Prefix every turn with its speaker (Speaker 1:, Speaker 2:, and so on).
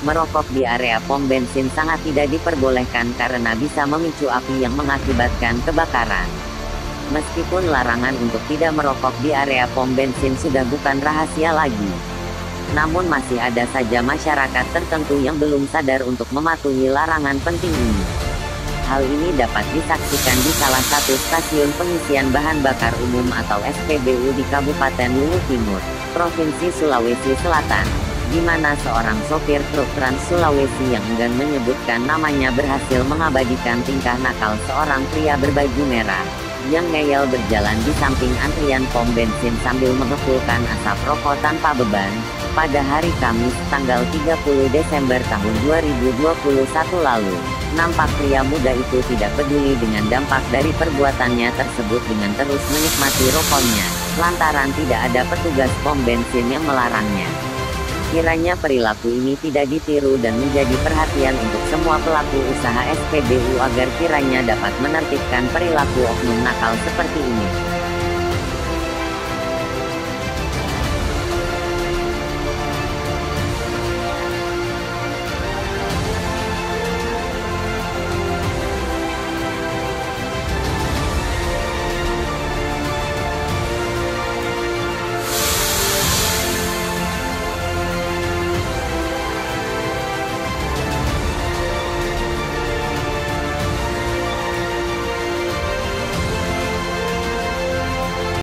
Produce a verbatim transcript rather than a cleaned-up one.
Speaker 1: Merokok di area pom bensin sangat tidak diperbolehkan karena bisa memicu api yang mengakibatkan kebakaran. Meskipun larangan untuk tidak merokok di area pom bensin sudah bukan rahasia lagi, namun masih ada saja masyarakat tertentu yang belum sadar untuk mematuhi larangan penting ini. Hal ini dapat disaksikan di salah satu stasiun pengisian bahan bakar umum atau S P B U di Kabupaten Luwu Timur, Provinsi Sulawesi Selatan, di mana seorang sopir truk Trans Sulawesi yang enggan menyebutkan namanya berhasil mengabadikan tingkah nakal seorang pria berbaju merah, yang ngeyel berjalan di samping antrian pom bensin sambil mengepulkan asap rokok tanpa beban, pada hari Kamis tanggal tiga puluh Desember tahun dua ribu dua puluh satu lalu. Nampak pria muda itu tidak peduli dengan dampak dari perbuatannya tersebut dengan terus menikmati rokoknya, lantaran tidak ada petugas pom bensin yang melarangnya. Kiranya perilaku ini tidak ditiru dan menjadi perhatian untuk semua pelaku usaha S P B U agar kiranya dapat menertibkan perilaku oknum nakal seperti ini.